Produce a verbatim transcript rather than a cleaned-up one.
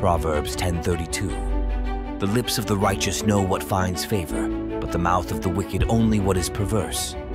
Proverbs ten thirty-two. The lips of the righteous know what finds favor, but the mouth of the wicked only what is perverse.